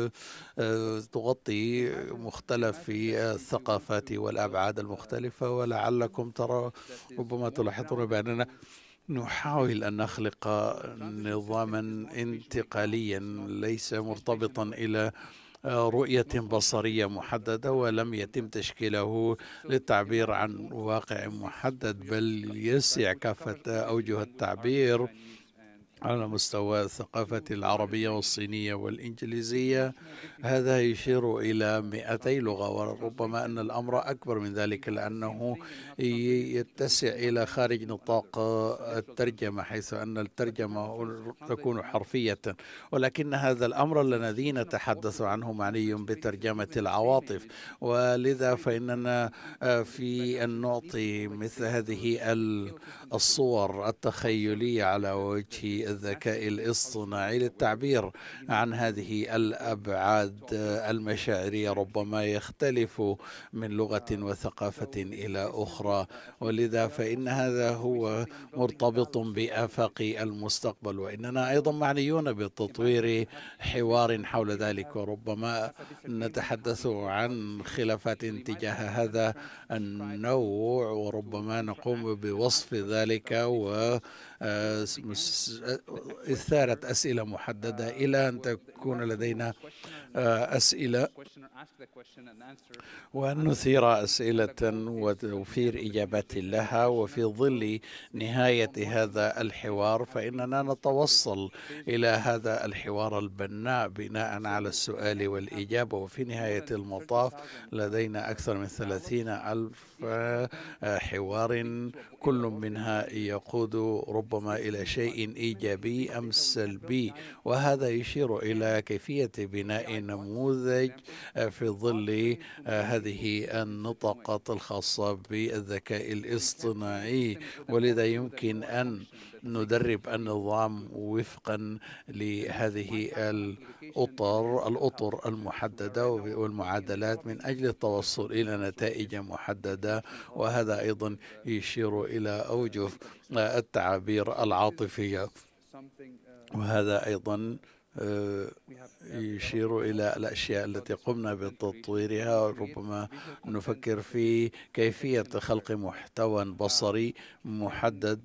تغطي مختلف الثقافات والأبعاد المختلفة. ولعلكم ترى ربما تلاحظون بأننا نحاول أن نخلق نظاما انتقاليا ليس مرتبطا إلى رؤية بصرية محددة، ولم يتم تشكيله للتعبير عن واقع محدد بل يسع كافة أوجه التعبير على مستوى الثقافة العربية والصينية والإنجليزية. هذا يشير إلى مئتي لغة، وربما أن الأمر أكبر من ذلك لأنه يتسع إلى خارج نطاق الترجمة، حيث أن الترجمة تكون حرفية، ولكن هذا الأمر الذي نتحدث عنه معني بترجمة العواطف. ولذا فإننا في أن نعطي مثل هذه الصور التخيلية على وجه بالذكاء الاصطناعي للتعبير عن هذه الأبعاد المشاعرية ربما يختلف من لغة وثقافة إلى أخرى، ولذا فإن هذا هو مرتبط بآفاق المستقبل، وإننا أيضا معنيون بتطوير حوار حول ذلك، وربما نتحدث عن خلافات تجاه هذا النوع، وربما نقوم بوصف ذلك و إثارة أسئلة محددة إلى أن تكون لدينا أسئلة وأن نثير أسئلة وتوفير إجابات لها. وفي ظل نهاية هذا الحوار فإننا نتوصل إلى هذا الحوار البناء بناء على السؤال والإجابة، وفي نهاية المطاف لدينا أكثر من ثلاثين ألف حوار كل منها يقود ربما إلى شيء إيجابي أم سلبي، وهذا يشير إلى كيفية بناء نموذج في ظل هذه النطاقات الخاصة بالذكاء الاصطناعي. ولذا يمكن أن ندرب النظام وفقا لهذه الأطر الأطر المحددة والمعادلات من أجل التوصل إلى نتائج محددة، وهذا أيضا يشير إلى أوجه التعابير العاطفية، وهذا أيضا يشير إلى الأشياء التي قمنا بتطويرها. ربما نفكر في كيفية خلق محتوى بصري محدد،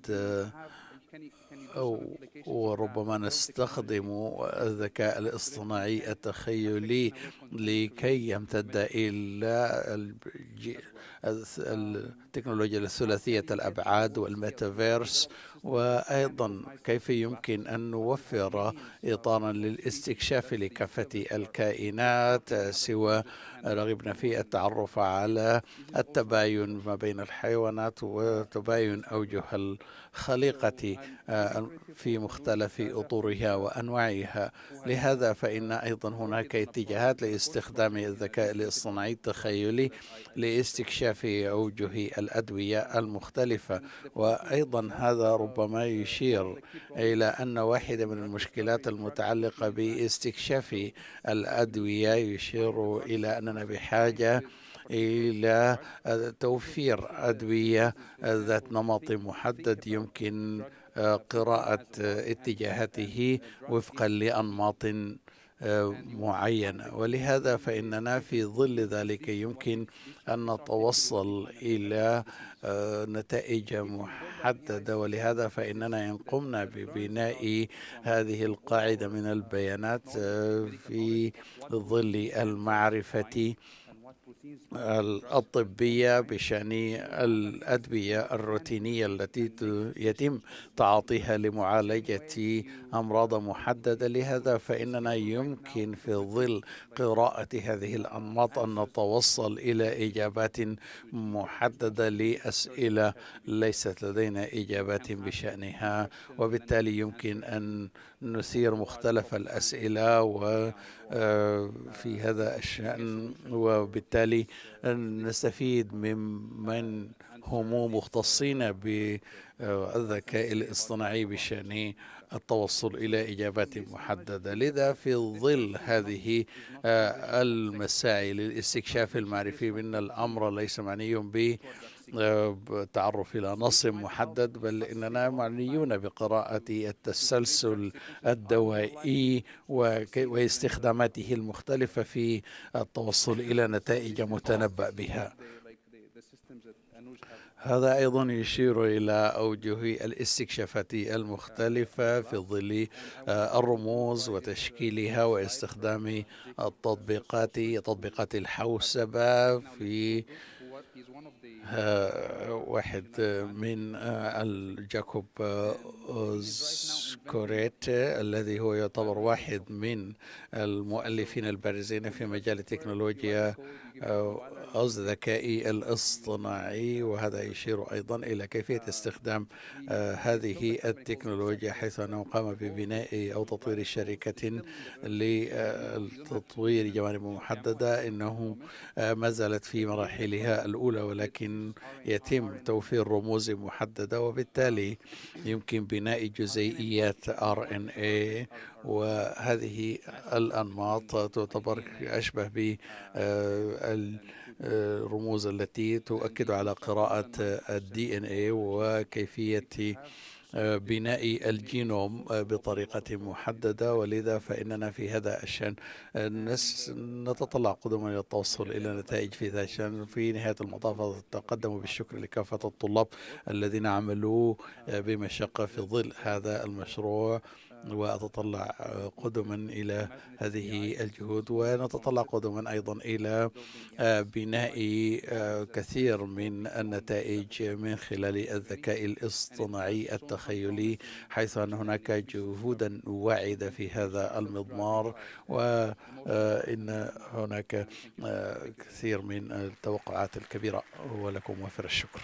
أو وربما نستخدم الذكاء الاصطناعي التخيلي لكي يمتد إلى التكنولوجيا الثلاثية الأبعاد والميتافيرس، وأيضا كيف يمكن أن نوفر إطارا للاستكشاف لكافة الكائنات، سوى رغبنا في التعرف على التباين ما بين الحيوانات وتباين أوجه الخليقة في مختلف أطورها وأنواعها. لهذا فإن أيضا هناك اتجاهات لاستخدام الذكاء الاصطناعي التخيلي لاستكشاف أوجه الأدوية المختلفة، وأيضا هذا ربما يشير إلى أن واحدة من المشكلات المتعلقة باستكشاف الأدوية يشير إلى أننا بحاجة إلى توفير أدوية ذات نمط محدد يمكن قراءة اتجاهاته وفقا لأنماط معينة. ولهذا فإننا في ظل ذلك يمكن أن نتوصل إلى نتائج محددة، ولهذا فإننا إن قمنا ببناء هذه القاعدة من البيانات في ظل المعرفة الطبية بشأن الأدوية الروتينية التي يتم تعاطيها لمعالجة أمراض محددة. لهذا فإننا يمكن في ظل قراءة هذه الأنماط أن نتوصل إلى إجابات محددة لأسئلة ليست لدينا إجابات بشأنها، وبالتالي يمكن أن نثير مختلف الأسئلة وفي هذا الشأن، وبالتالي نستفيد ممن هم مختصين بالذكاء الاصطناعي بشأن التوصل إلى إجابات محددة. لذا في ظل هذه المساعي للاستكشاف المعرفي من الأمر ليس معني به بالتعرف إلى نص محدد، بل إننا معنيون بقراءة التسلسل الدوائي واستخداماته المختلفة في التوصل إلى نتائج متنبأ بها. هذا أيضا يشير إلى أوجه الاستكشافات المختلفة في ظل الرموز وتشكيلها واستخدام التطبيقات تطبيقات الحوسبة. في واحد من الجاكوب سكوريت الذي هو يعتبر واحد من المؤلفين البارزين في مجال التكنولوجيا أو الذكاء الاصطناعي، وهذا يشير أيضا إلى كيفية استخدام هذه التكنولوجيا، حيث أنه قام ببناء أو تطوير شركة لتطوير جوانب محددة إنه ما زالت في مراحلها الأولى، ولكن ولكن يتم توفير رموز محددة، وبالتالي يمكن بناء جزيئيات آر إن إيه، وهذه الأنماط تعتبر أشبه بالرموز التي تؤكد على قراءة الدي إن إيه وكيفية بناء الجينوم بطريقة محددة. ولذا فإننا في هذا الشأن نتطلع قدما إلى التوصل إلى نتائج في هذا الشأن. في نهاية المطاف أتقدم بالشكر لكافة الطلاب الذين عملوا بمشقة في ظل هذا المشروع، وأتطلع قدما إلى هذه الجهود، ونتطلع قدما أيضا إلى بناء كثير من النتائج من خلال الذكاء الاصطناعي التخيلي، حيث أن هناك جهودا واعدة في هذا المضمار، وإن هناك كثير من التوقعات الكبيرة. ولكم وافر الشكر.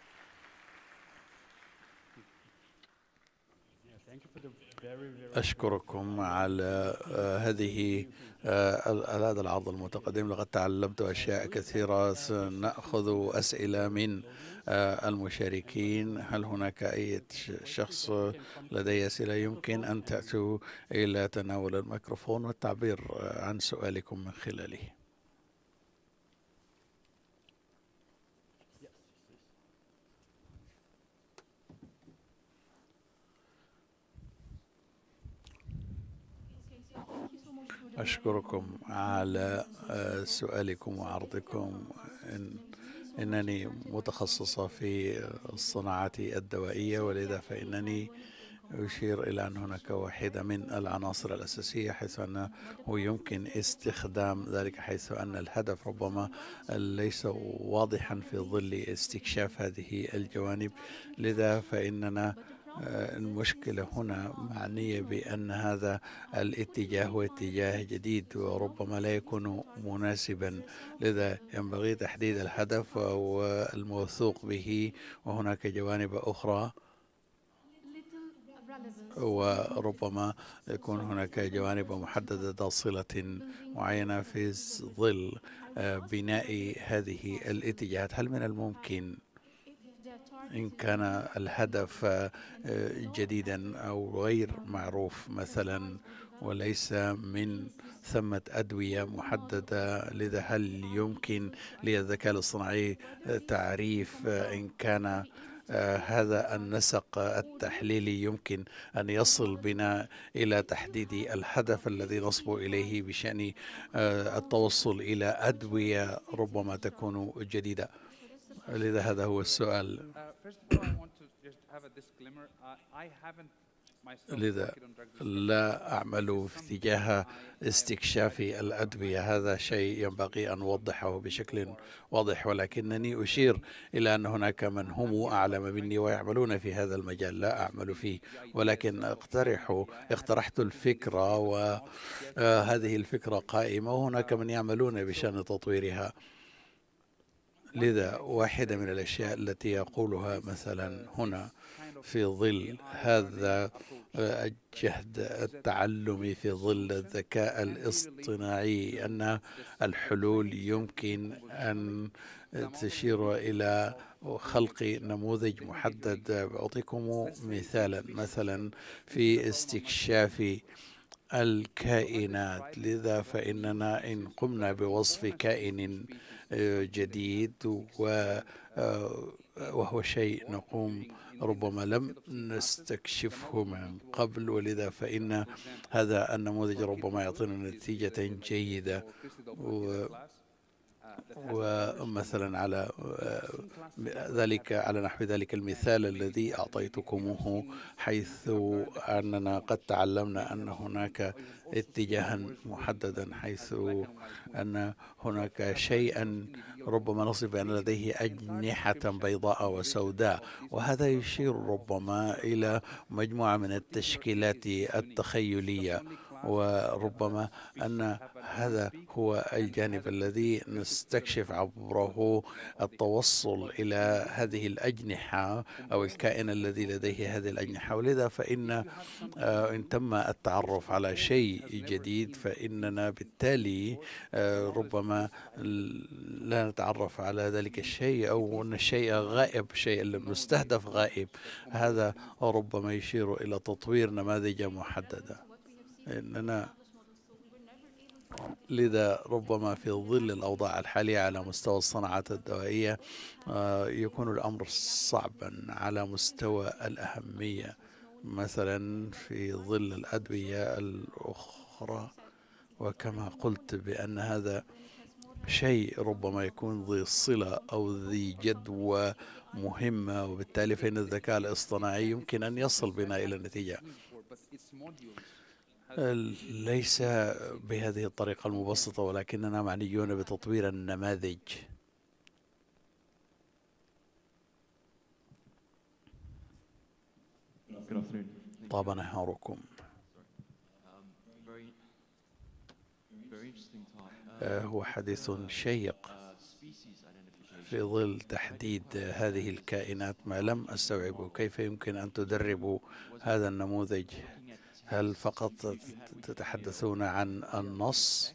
أشكركم على هذه هذا العرض المتقدم. لقد تعلمت أشياء كثيرة. سنأخذ أسئلة من المشاركين. هل هناك أي شخص لديه أسئلة؟ يمكن أن تأتوا إلى تناول الميكروفون والتعبير عن سؤالكم من خلاله. أشكركم على سؤالكم وعرضكم. إن إنني متخصصة في الصناعات الدوائية، ولذا فإنني أشير إلى أن هناك واحدة من العناصر الأساسية حيث أنه يمكن استخدام ذلك، حيث أن الهدف ربما ليس واضحا في ظل استكشاف هذه الجوانب. لذا فإننا المشكلة هنا معنية بأن هذا الاتجاه هو اتجاه جديد وربما لا يكون مناسبا، لذا ينبغي تحديد الهدف والموثوق به، وهناك جوانب أخرى وربما يكون هناك جوانب محددة ذات صلة معينة في ظل بناء هذه الاتجاهات. هل من الممكن إن كان الهدف جديدا أو غير معروف مثلا وليس من ثمة أدوية محددة، لذا هل يمكن للذكاء الاصطناعي تعريف إن كان هذا النسق التحليلي يمكن أن يصل بنا إلى تحديد الهدف الذي نصبو إليه بشأن التوصل إلى أدوية ربما تكون جديدة؟ لذا هذا هو السؤال. لذا لا أعمل في اتجاه استكشاف الأدوية، هذا شيء ينبغي أن أوضحه بشكل واضح، ولكنني أشير إلى أن هناك من هم أعلم مني ويعملون في هذا المجال، لا أعمل فيه، ولكن اقترح اقترحت الفكرة وهذه الفكرة قائمة، وهناك من يعملون بشأن تطويرها. لذا واحدة من الأشياء التي يقولها مثلا هنا في ظل هذا الجهد التعلمي في ظل الذكاء الاصطناعي أن الحلول يمكن أن تشير إلى خلق نموذج محدد. أعطيكم مثالا، مثلا في استكشاف الكائنات. لذا فإننا إن قمنا بوصف كائن جديد وهو شيء نقوم ربما لم نستكشفه من قبل، ولذا فإن هذا النموذج ربما يعطينا نتيجة جيدة. ومثلا على ذلك على نحو ذلك المثال الذي أعطيتكموه، حيث أننا قد تعلمنا أن هناك اتجاها محددا، حيث أن هناك شيئا ربما نصف أن لديه أجنحة بيضاء وسوداء، وهذا يشير ربما إلى مجموعة من التشكيلات التخيلية، وربما أن هذا هو الجانب الذي نستكشف عبره التوصل إلى هذه الأجنحة أو الكائن الذي لديه هذه الأجنحة. ولذا فإن إن تم التعرف على شيء جديد فإننا بالتالي ربما لا نتعرف على ذلك الشيء، أو أن الشيء غائب، شيء المستهدف غائب. هذا ربما يشير إلى تطوير نماذج محددة. إننا لذا ربما في ظل الأوضاع الحالية على مستوى الصناعات الدوائية يكون الأمر صعبا على مستوى الأهمية، مثلا في ظل الأدوية الأخرى. وكما قلت بأن هذا شيء ربما يكون ذي صلة أو ذي جدوى مهمة، وبالتالي فإن الذكاء الاصطناعي يمكن أن يصل بنا إلى النتيجة. ليس بهذه الطريقة المبسطة، ولكننا معنيون بتطوير النماذج. طاب نهاركم. هو حديث شيق في ظل تحديد هذه الكائنات. ما لم أستوعبه كيف يمكن أن تدربوا هذا النموذج؟ هل فقط تتحدثون عن النص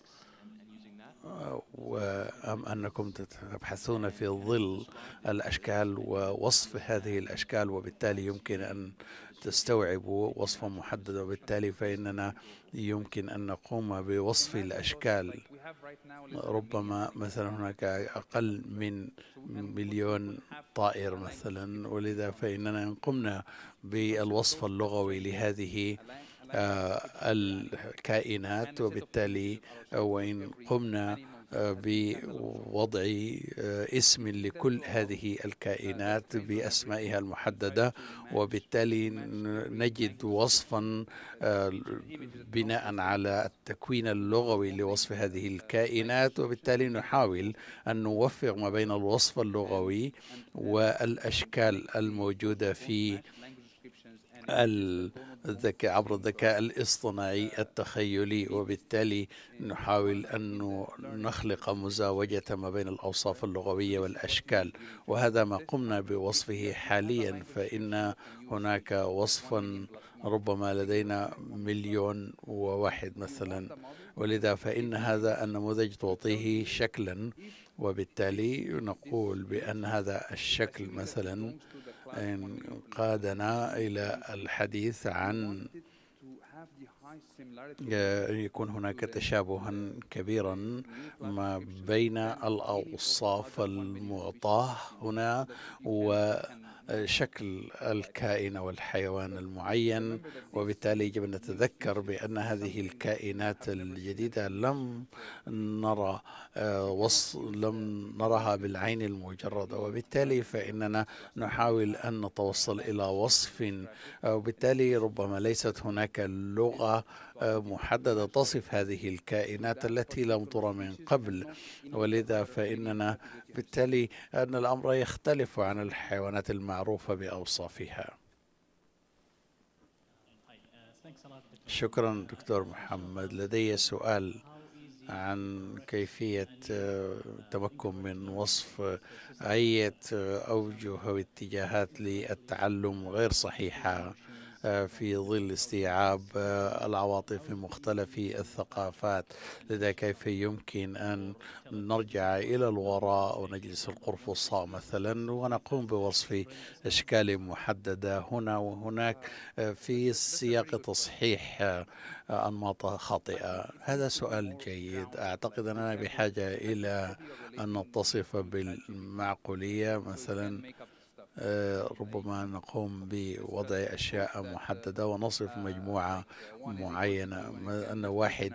أم أنكم تبحثون في ظل الأشكال ووصف هذه الأشكال، وبالتالي يمكن أن تستوعبوا وصفا محددا، وبالتالي فإننا يمكن أن نقوم بوصف الأشكال. ربما مثلا هناك أقل من مليون طائر مثلا، ولذا فإننا إن قمنا بالوصف اللغوي لهذه الكائنات، وبالتالي وإن قمنا بوضع اسم لكل هذه الكائنات بأسمائها المحددة، وبالتالي نجد وصفا بناء على التكوين اللغوي لوصف هذه الكائنات، وبالتالي نحاول أن نوفق ما بين الوصف اللغوي والأشكال الموجودة في الذكاء عبر الذكاء الاصطناعي التخيلي، وبالتالي نحاول أن نخلق مزاوجة ما بين الأوصاف اللغوية والأشكال. وهذا ما قمنا بوصفه حاليا، فإن هناك وصفا ربما لدينا مليون وواحد مثلا، ولذا فإن هذا النموذج تعطيه شكلا، وبالتالي نقول بأن هذا الشكل مثلا قادنا إلى الحديث عن يكون هناك تشابها كبيرا ما بين الأوصاف المعطاة هنا وشكل الكائن والحيوان المعين. وبالتالي يجب أن نتذكر بأن هذه الكائنات الجديدة لم نرى وص... لم نرها بالعين المجردة، وبالتالي فإننا نحاول أن نتوصل إلى وصف، وبالتالي ربما ليست هناك لغة محددة تصف هذه الكائنات التي لم ترى من قبل، ولذا فإننا بالتالي أن الأمر يختلف عن الحيوانات المعروفة بأوصافها. شكرا دكتور محمد. لدي سؤال عن كيفية التمكن من وصف أي أوجه أو اتجاهات للتعلم غير صحيحة في ظل استيعاب العواطف في مختلف الثقافات. لذا كيف يمكن أن نرجع إلى الوراء ونجلس القرفصاء مثلا ونقوم بوصف أشكال محددة هنا وهناك في سياق تصحيح أنماط خاطئة؟ هذا سؤال جيد. أعتقد أننا بحاجة إلى أن نتصف بالمعقولية، مثلا ربما نقوم بوضع أشياء محددة ونصف مجموعة معينة، أن واحد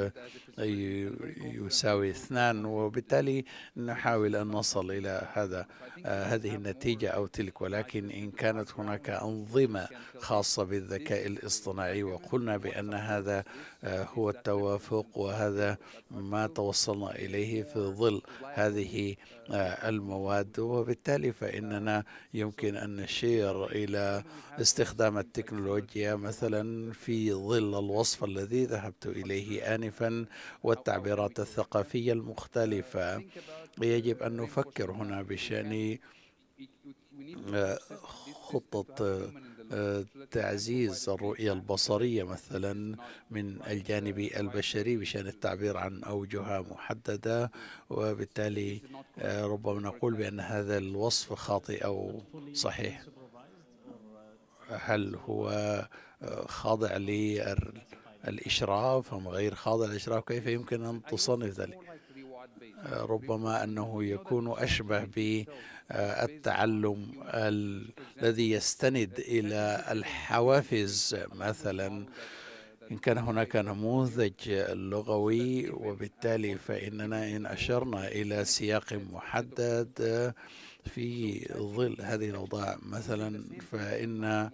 يساوي اثنان، وبالتالي نحاول أن نصل إلى هذا هذه النتيجة أو تلك. ولكن إن كانت هناك أنظمة خاصة بالذكاء الاصطناعي وقلنا بأن هذا هو التوافق وهذا ما توصلنا إليه في ظل هذه المواد، وبالتالي فإننا يمكن أن نشير إلى استخدام التكنولوجيا مثلا في ظل الوصف الذي ذهبت إليه آنفا والتعبيرات الثقافية المختلفة. يجب أن نفكر هنا بشأن خطة تعزيز الرؤية البصرية مثلا من الجانب البشري بشأن التعبير عن أوجه محددة، وبالتالي ربما نقول بأن هذا الوصف خاطئ أو صحيح. هل هو خاضع للإشراف أم غير خاضع للإشراف؟ كيف يمكن أن تصنف ذلك؟ ربما أنه يكون أشبه بالتعلم الذي يستند إلى الحوافز مثلا. إن كان هناك نموذج لغوي، وبالتالي فإننا إن أشرنا إلى سياق محدد في ظل هذه الأوضاع مثلا، فإن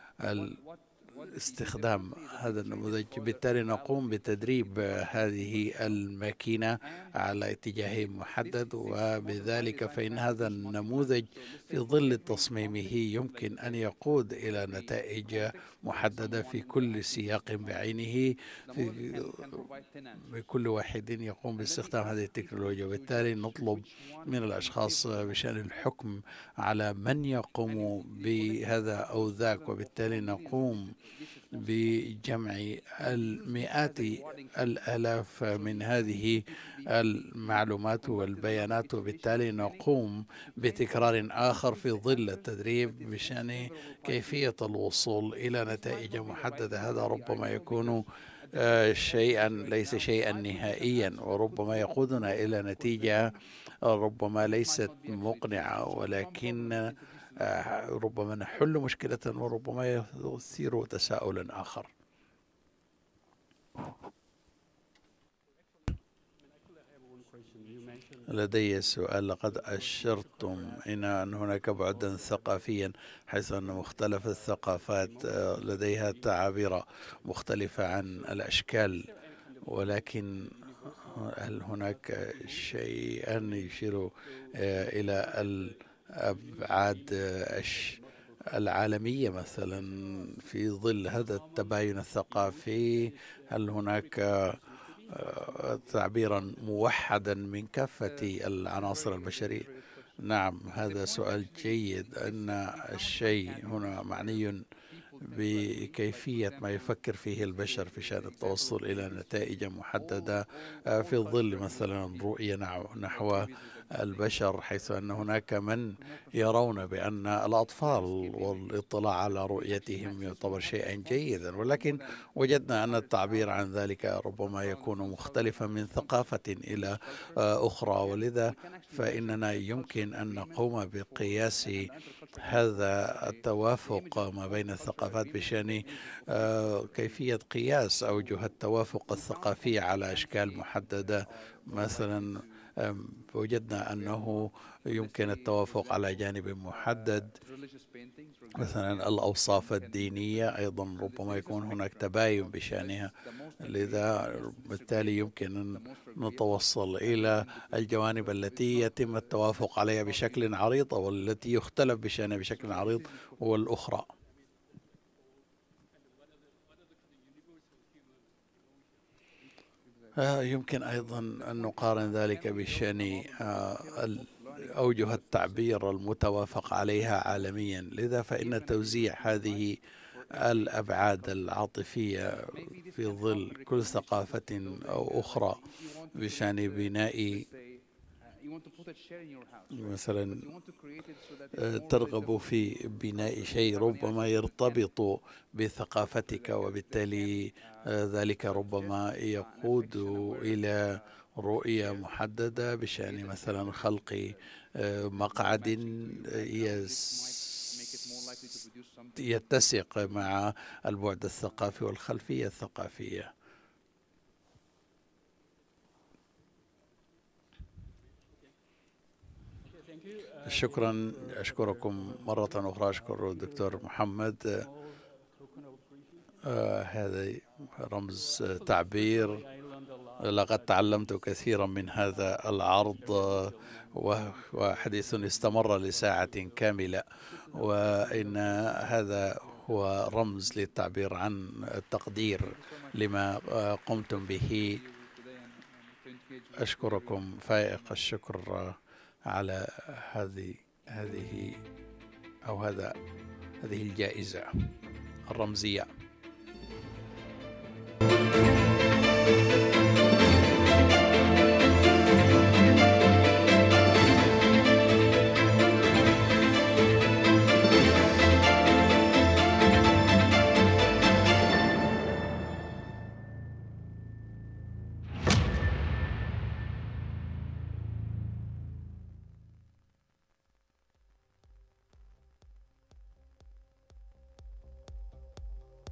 استخدام هذا النموذج بالتالي نقوم بتدريب هذه الماكينة على اتجاه محدد، وبذلك فإن هذا النموذج في ظل تصميمه يمكن أن يقود إلى نتائج محددة في كل سياق بعينه، في بكل واحد يقوم باستخدام هذه التكنولوجيا. وبالتالي نطلب من الأشخاص بشأن الحكم على من يقوم بهذا أو ذاك، وبالتالي نقوم بجمع المئات الآلاف من هذه المعلومات والبيانات، وبالتالي نقوم بتكرار آخر في ظل التدريب بشأن كيفية الوصول إلى نتائج محددة. هذا ربما يكون شيئا ليس شيئا نهائيا، وربما يقودنا إلى نتيجة ربما ليست مقنعة، ولكن ربما نحل مشكلة وربما يثير تساؤلا آخر. لدي سؤال. لقد أشرتم إلى أن هناك بعدا ثقافيا، حيث أن مختلف الثقافات لديها تعابير مختلفة عن الأشكال، ولكن هل هناك شيئا يشير إلى الأبعاد العالمية مثلا في ظل هذا التباين الثقافي؟ هل هناك تعبيرا موحدا من كافة العناصر البشرية؟ نعم، هذا سؤال جيد. أن الشيء هنا معني بكيفية ما يفكر فيه البشر في شأن التوصل إلى نتائج محددة في ظل مثلا رؤية نحو البشر، حيث أن هناك من يرون بأن الأطفال والاطلاع على رؤيتهم يعتبر شيئا جيدا، ولكن وجدنا أن التعبير عن ذلك ربما يكون مختلفا من ثقافة إلى أخرى، ولذا فإننا يمكن أن نقوم بقياس هذا التوافق ما بين الثقافات بشأن كيفية قياس أوجه التوافق الثقافي على أشكال محددة. مثلا وجدنا أنه يمكن التوافق على جانب محدد، مثلا الأوصاف الدينية أيضا ربما يكون هناك تباين بشأنها، لذا بالتالي يمكن أن نتوصل إلى الجوانب التي يتم التوافق عليها بشكل عريض والتي يختلف بشأنها بشكل عريض والأخرى. يمكن أيضا أن نقارن ذلك بشأن أوجه التعبير المتوافق عليها عالميا، لذا فإن توزيع هذه الأبعاد العاطفية في ظل كل ثقافة أو أخرى بشأن بناء مثلا ترغب في بناء شيء ربما يرتبط بثقافتك، وبالتالي ذلك ربما يقود إلى رؤية محددة بشأن مثلا خلق مقعد يتسق مع البعد الثقافي والخلفية الثقافية. شكرا. أشكركم مرة أخرى. أشكر الدكتور محمد. آه هذا رمز تعبير لقد تعلمت كثيرا من هذا العرض، وحديث استمر لساعة كاملة، وإن هذا هو رمز للتعبير عن التقدير لما قمتم به. أشكركم فائق الشكر على هذه هذه أو هذا هذه الجائزة الرمزية.